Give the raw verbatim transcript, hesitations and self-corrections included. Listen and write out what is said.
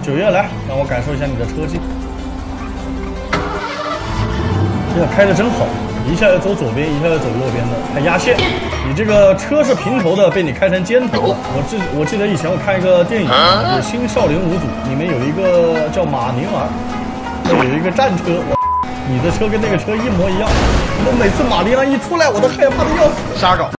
九月来，让我感受一下你的车技。哎呀，开的真好，一下要走左边，一下要走右边的，还压线。你这个车是平头的，被你开成尖头了。我记我记得以前我看一个电影，就是《新少林五祖》，里面有一个叫马宁儿，有一个战车。你的车跟那个车一模一样。我每次马林儿一出来，我都害怕的要死。 瞎搞。